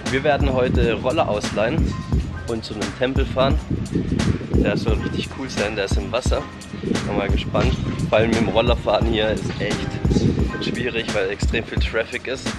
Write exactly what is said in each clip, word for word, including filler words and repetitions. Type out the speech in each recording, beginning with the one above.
Wir werden heute Roller ausleihen und zu einem Tempel fahren. Der soll richtig cool sein, der ist im Wasser. Bin mal gespannt. Vor allem mit dem Rollerfahren hier ist echt schwierig, weil extrem viel Traffic ist.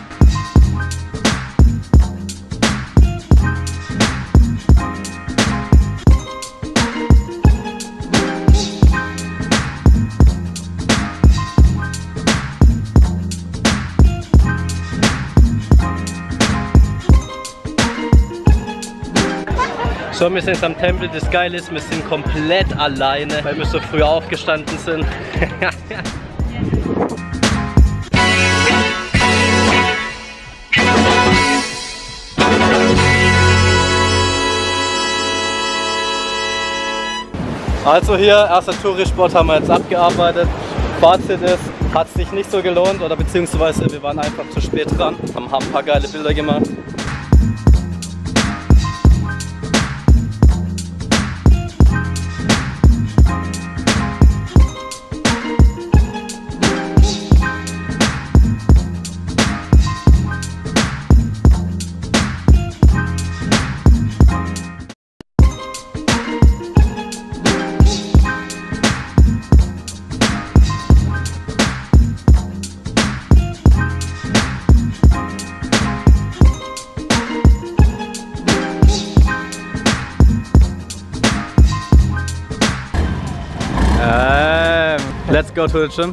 So, wir sind jetzt am Tempel. Das Geile ist, wir sind komplett alleine, weil wir so früh aufgestanden sind. Also hier, erster Tourispot haben wir jetzt abgearbeitet. Fazit ist, hat sich nicht so gelohnt oder beziehungsweise wir waren einfach zu spät dran, haben ein paar geile Bilder gemacht. Um, let's go to the gym.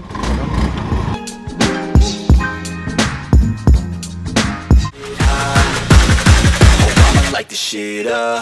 Like the shit up.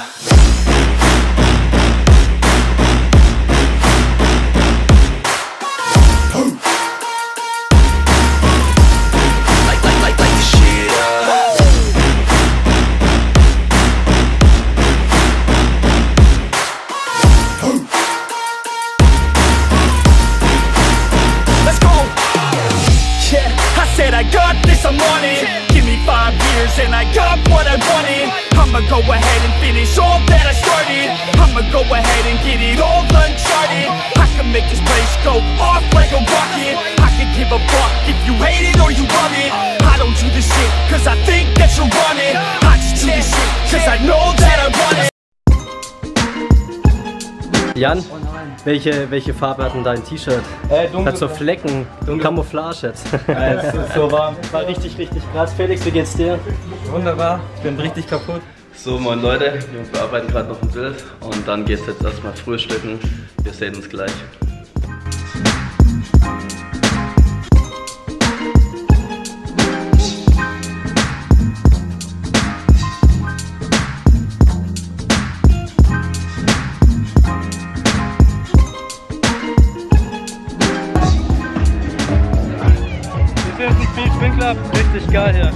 I got this, I'm on it. Give me five years and I got what I wanted. I'ma go ahead and finish all that I started. I'ma go ahead and get it all uncharted. I can make this place go off like a rocket. I can give a fuck if you hate it or you love it. I don't do this shit cause I think that you're running. I just do this shit cause I know that I want it. Jan, welche, welche Farbe hat denn dein T-Shirt? Äh, dunkel. Hat so Flecken, dunkel. Camouflage jetzt. Ja, es ist so warm. War richtig, richtig krass. Felix, wie geht's dir? Wunderbar, ich bin richtig kaputt. So, moin Leute, wir bearbeiten gerade noch ein Bild und dann geht's jetzt erstmal frühstücken. Wir sehen uns gleich. Club, richtig geil hier.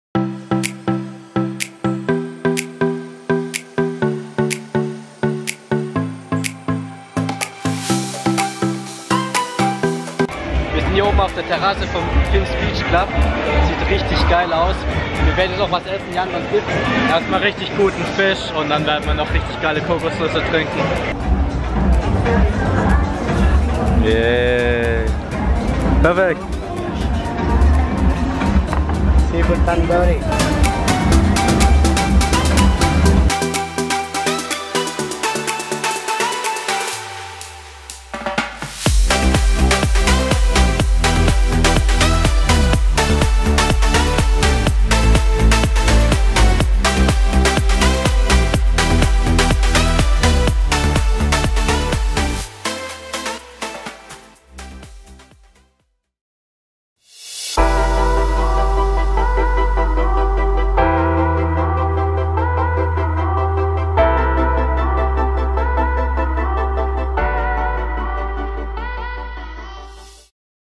Wir sind hier oben auf der Terrasse vom Finns Beach Club. Sieht richtig geil aus. Wir werden jetzt noch was essen. Jan, was gibt's? Erstmal richtig guten Fisch und dann werden wir noch richtig geile Kokosnüsse trinken. Yeah. Perfekt. Seafood tandoori.